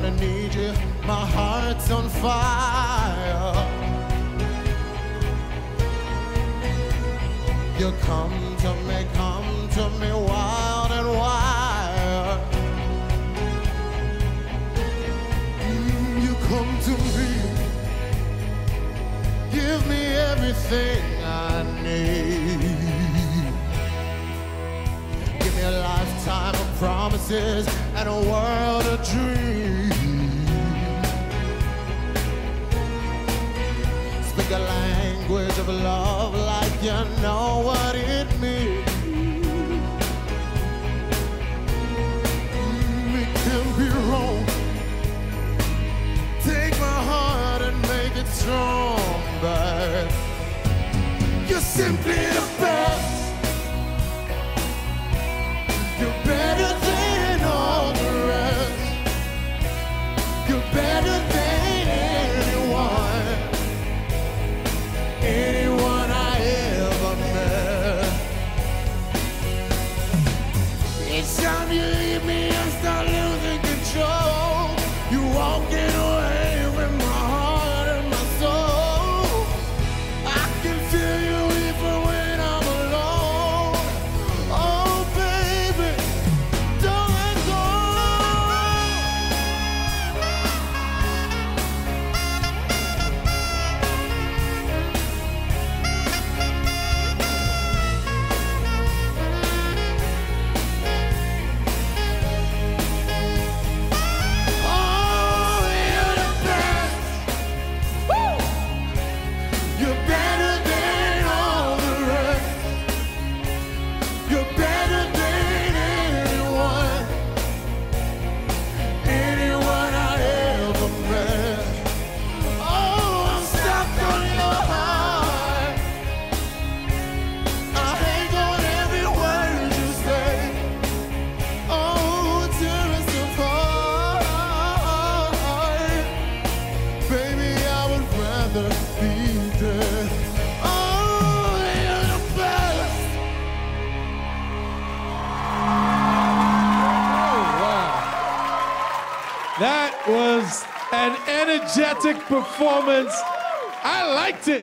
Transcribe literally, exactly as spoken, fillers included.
when I need you, my heart's on fire. You come to me, come to me wild and wild. Mm, you come to me, give me everything I need. Give me a lifetime of promises and a world of dreams. Speak a language of love like you know what it means. Mm, it can be wrong. Take my heart and make it stronger. You're simply the best. You're better than all the rest. You're better than anyone, anyone I ever met. Each time you leave me, I start losing control. You're walking away with my heart and my soul. I can feel you even when I'm alone. Oh, baby, don't let go. Oh, you're the best. Woo! You're better than all the rest. You're better than anyone, anyone I ever met. Oh, I'm stuck on your heart. I hang on every word you say. Oh, tear us apart. Baby, I would rather be dead. Oh, you're the best. That was an energetic performance. I liked it.